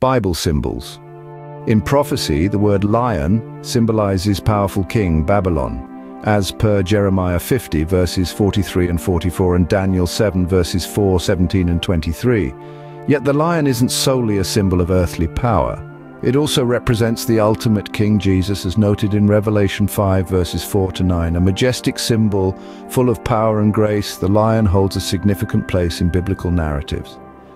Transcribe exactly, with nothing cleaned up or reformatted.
Bible symbols. In prophecy, the word lion symbolizes powerful king Babylon, as per Jeremiah fifty verses forty-three and forty-four and Daniel seven verses four, seventeen and twenty-three. Yet the lion isn't solely a symbol of earthly power. It also represents the ultimate King Jesus, as noted in Revelation five verses four to nine. A majestic symbol full of power and grace, the lion holds a significant place in biblical narratives.